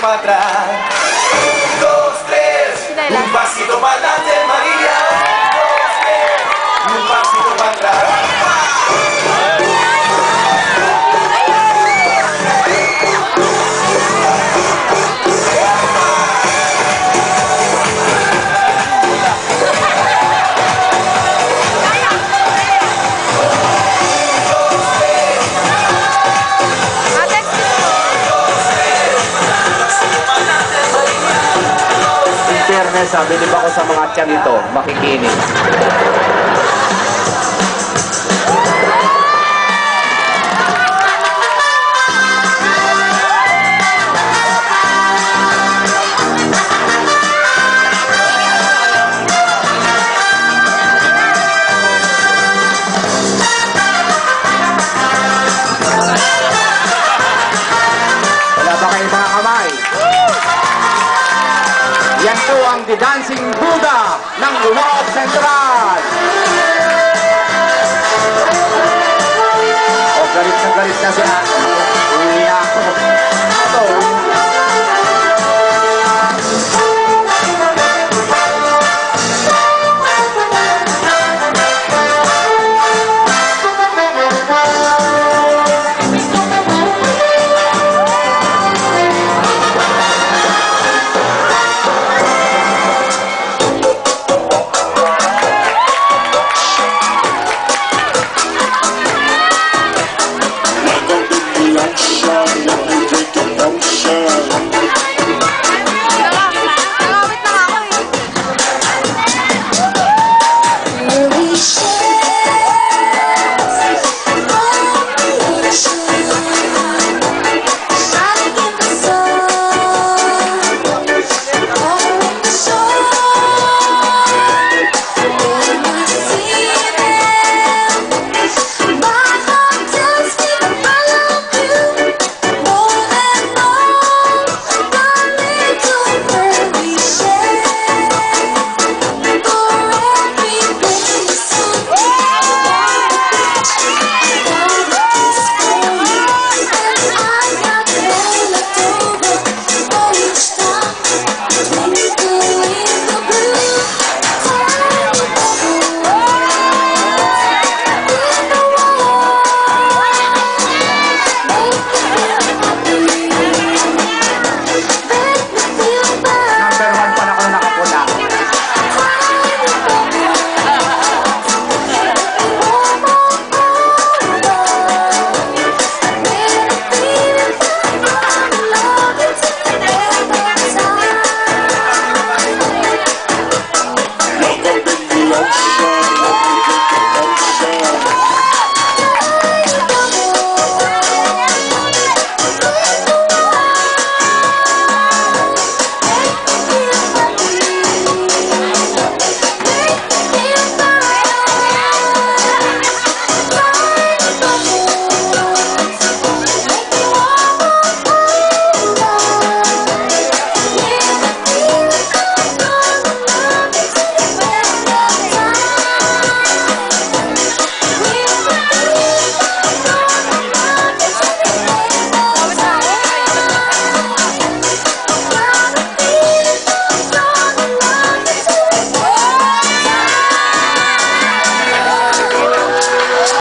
para atrás. 1, 2, 3, un pasito para adelante, María. 1, 2, 3, un pasito para atrás. Bilib ako sa mga tiyan nito, makikinig. Wala ba kayo mga kamay? Yan po ang The Dancing Buddha ng Uwaw Central. O, galit na si Ako. Uwi ako. Ito.